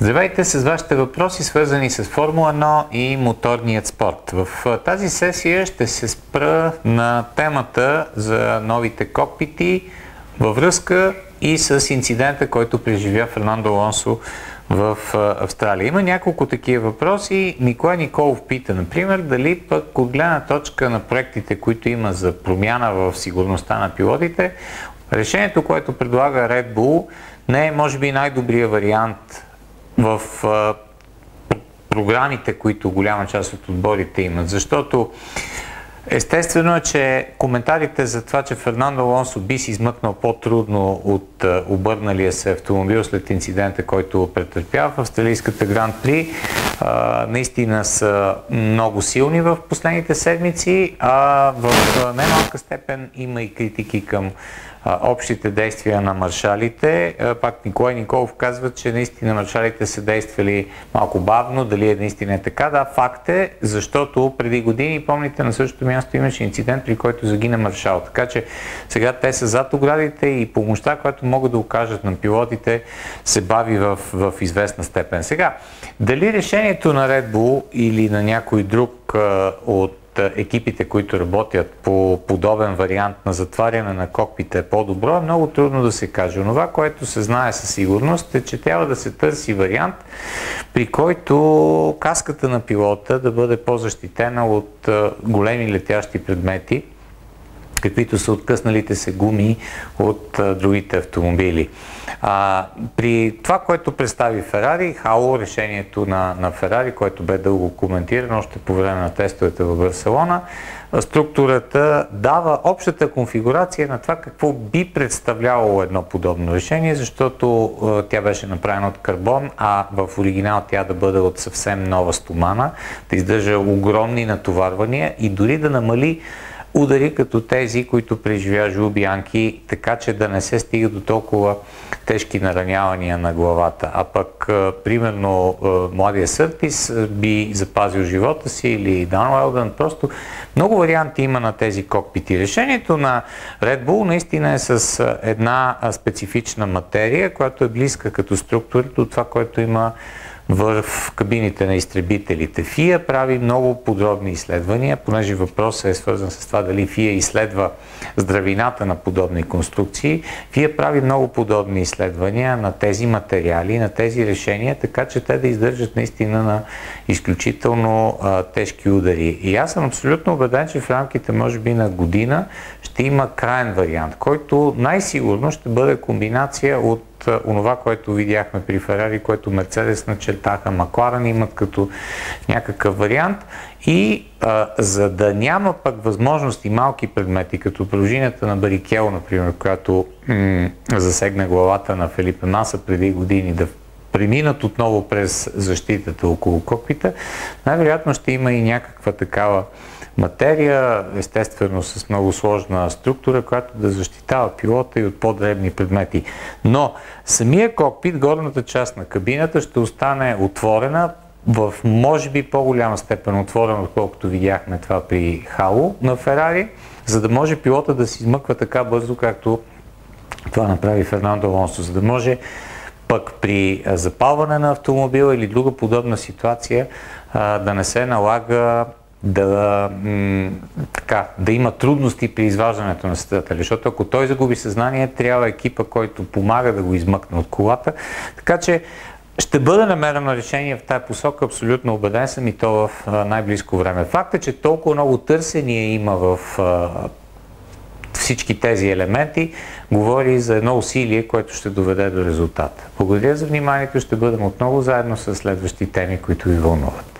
Здравейте с вашите въпроси, свързани с Формула 1 и моторният спорт. В тази сесия ще се спра на темата за новите кокпити във връзка и с инцидента, който преживя Фернандо Алонсо в Австралия. Има няколко такива въпроси. Николай Николов пита, например, дали пък от гледна точка на проектите, които има за промяна в сигурността на пилотите, решението, което предлага Red Bull, не е може би най-добрият вариант в програмите, които голяма част от отборите имат. Защото естествено е, че коментарите за това, че Фернандо Алонсо би си измъкнал по-трудно от обърналия се автомобил след инцидента, който претърпява в австралийската Гранд При, наистина са много силни в последните седмици, а в немалка степен има и критики към общите действия на маршалите. Пак Николай Николов казва, че наистина маршалите са действали малко бавно. Дали е наистина така? Да, факт е, защото преди години, помните, на същото място имаше инцидент, при който загина маршал. Така че сега те са зад оградите и помощта, която могат да окажат на пилотите, се бави в известна степен. Сега, дали решението на Red Bull или на някой друг от екипите, които работят по подобен вариант на затваряне на кокпита е по-добро, е много трудно да се каже. Онова, което се знае със сигурност, е, че трябва да се търси вариант, при който каската на пилота да бъде по-защитена от големи летящи предмети, каквито са откъсналите се гуми от другите автомобили. При това, което представи Ферари, Хало, решението на Ферари, което бе дълго коментирано още по време на тестовете в Барселона, структурата дава общата конфигурация на това какво би представлявало едно подобно решение, защото тя беше направена от карбон, а в оригинал тя да бъде от съвсем нова стомана, да издържа огромни натоварвания и дори да намали удари като тези, които преживя Жул Бианки, така че да не се стига до толкова тежки наранявания на главата. А пък, примерно, младия Съртис би запазил живота си или Дан Уелдън. Просто много варианти има на тези кокпити. Решението на Red Bull наистина е с една специфична материя, която е близка като структура до това, което има в кабините на изтребителите. FIA прави много подробни изследвания, понеже въпросът е свързан с това дали FIA изследва здравината на подобни конструкции. FIA прави много подобни изследвания на тези материали, на тези решения, така че те да издържат наистина на изключително тежки удари. И аз съм абсолютно убеден, че в рамките може би на година ще има краен вариант, който най-сигурно ще бъде комбинация от онова, което видяхме при Ферари, което Мерцедес начертаха, Макларен имат като някакъв вариант. И за да няма пък възможности малки предмети, като пружинята на Барикело, например, която засегна главата на Фелипе Маса преди години, да преминат отново през защитата около кокпита, най-вероятно ще има и някаква такава материя, естествено с много сложна структура, която да защитава пилота и от по-дребни предмети. Но самия кокпит, горната част на кабината ще остане отворена, в може би по-голяма степен отворена, отколкото видяхме това при Хало на Ферари, за да може пилота да се измъква така бързо, както това направи Фернандо Алонсо, за да може пък при запалване на автомобила или друга подобна ситуация да не се налага да има трудности при изваждането на състезателя, защото ако той загуби съзнание, трябва екипа, който помага да го измъкне от колата. Така че ще бъде намерено решение в тази посока, абсолютно убеден съм, и то в най-близко време. Факт е, че толкова много търсения има в всички тези елементи, говори за едно усилие, което ще доведе до резултата. Благодаря за вниманието, ще бъдем отново заедно с следващи теми, които ви вълнуват.